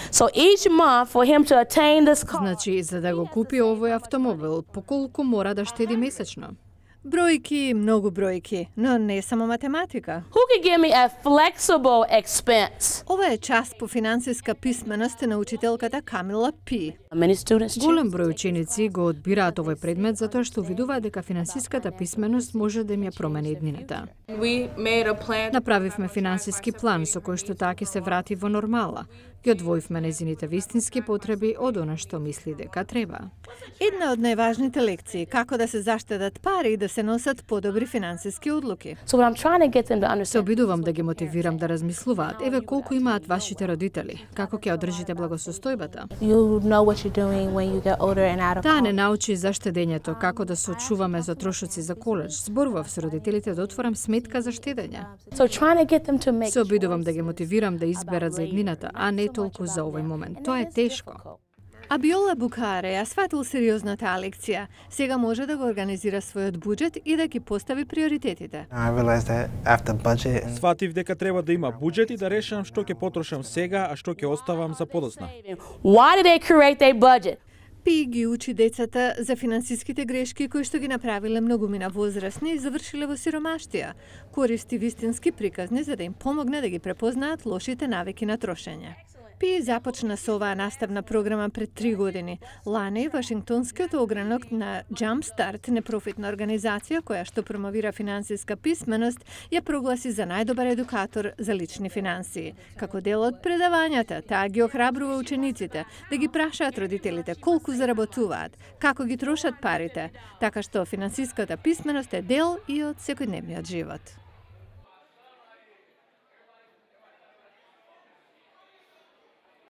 So each month for him to attain this car. Значи, за да го купи овој автомобил, по колку мора да штеди месечно? Бројки, многу бројки, но не само математика. Who could give me a flexible expense? Ова е час по финансиска писменост на учителката Камила Пи. Many students Голем број ученици го одбираат овој предмет затоа што видуваат дека финансиската писменост може да им ја промени еднината. Направивме финансиски план со кој што таа ќе се врати во нормала. Ги одвоивме незините вистински потреби од она што мисли дека треба. Една од најважните лекции како да се заштедат пари и да се носат подобри финансиски одлуки. So what I'm trying to get them to Се understand. обидувам да ги мотивирам да размислуваат. Еве колку имаат вашите родители. Како ќе одржите благосостојбата? You know what you're doing when you get older and out of Таа не college. научи за штедењето, како да се очуваме за трошоци за коледж. Зборував со родителите да отворам сметка за штедење. So trying to get them to make. Се обидувам да ги мотивирам да изберат за еднината, а не толку за овој момент. Тоа е тешко. А Биола Букаре ја сватил сериозно таа лекција. Сега може да го организира својот буџет и да ги постави приоритетите. I realized that after budget and Сватив дека треба да има буџет и да решам што ќе потрошам сега, а што ќе оставам за подоцна. Why did they create their budget? Пи ги учи децата за финансиските грешки кои што ги направиле многумина возрастни и завршиле во сиромаштија. Користи вистински приказни за да им помогне да ги препознаат лошите навики на трошење. Пи започна со оваа наставна програма пред 3 години. Лани, Вашингтонскиот огранок на Jumpstart, непрофитна организација која што промовира финансиска писменост, ја прогласи за најдобар едукатор за лични финансии. Како дел од предавањата, таа ги охрабрува учениците да ги прашаат родителите колку заработуваат, како ги трошат парите, така што финансиската писменост е дел и од секојдневниот живот.